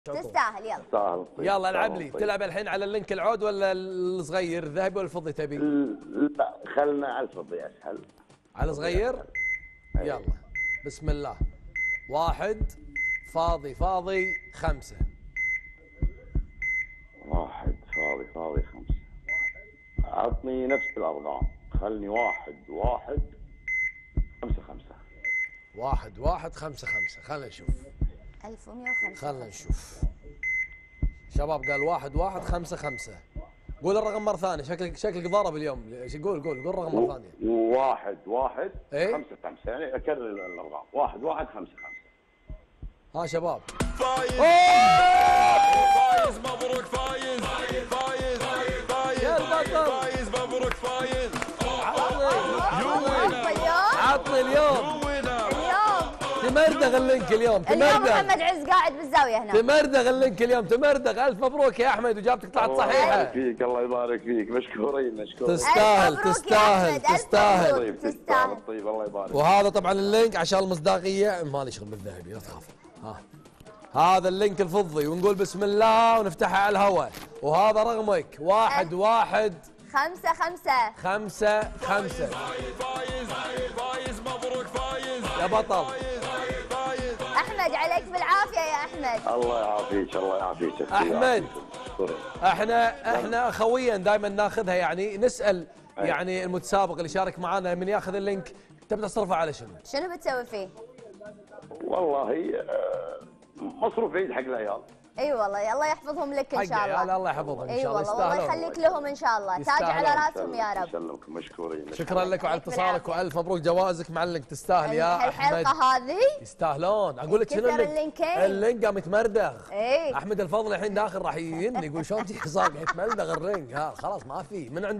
تستاهل. يلا تستاهل. يلا العب لي. تلعب الحين على اللينك العود ولا الصغير الذهبي ولا الفضي تبي؟ لا خلنا على الفضي اسهل. على صغير؟ يلا بسم الله. 1 فاضي فاضي 5. 1 فاضي فاضي 5. عطني نفس الارقام. خلني 1 1 5 5. 1 1 5 5. خلنا نشوف. 1105. خلنا نشوف. شباب قال 1 1 5 5. قول الرقم مرة ثانية. شكلك ضرب اليوم. قول الرقم مرة ثانية. 1 1 إيه؟ 5 5. يعني اكرر الارقام. 1 1 5 5. ها شباب. فايز مبروك فايز. يا البطل. فايز مبروك فايز. عطني اليوم تمردغ اللينك اليوم. اليوم محمد عز قاعد بالزاويه هنا. تمردغ اللينك اليوم تمردغ. الف مبروك يا احمد واجابتك طلعت صحيحه. الله يبارك فيك. الله يبارك فيك. مشكورين. تستاهل. طيب تستاهل. طيب الله يبارك. وهذا طبعا اللينك عشان المصداقيه مالي شغل بالذهبي لا تخاف. هذا اللينك الفضي ونقول بسم الله ونفتحها على الهواء. وهذا رقمك 1 1 5 5 5 5. فايز مبروك فايز. يا بطل احمد عليك بالعافيه يا احمد. الله يعافيك. الله يعافيك احمد. احنا اخويا دائما ناخذها يعني نسال يعني المتسابق اللي شارك معنا من ياخذ اللينك تبي تصرفه على شنو؟ شنو بتسوي فيه؟ والله مصروف عيد حق العيال. اي والله الله يحفظهم لك ان شاء الله. الله يحفظهم ان اي شاء الله. والله والله يخليك لهم ان شاء الله. تاج على راسهم يا رب. يسلمكم. مشكورين. شكرا لك وعلى اتصالك والف مبروك جوائزك مع اللينك. تستاهل يا احمد. الحلقه هذه يستاهلون. اقول لك شنو اللينك قام يتمردغ. اي احمد الفضل الحين داخل راح يقول شلون تجي حصان يتمردغ الرينج. ها خلاص ما في من عند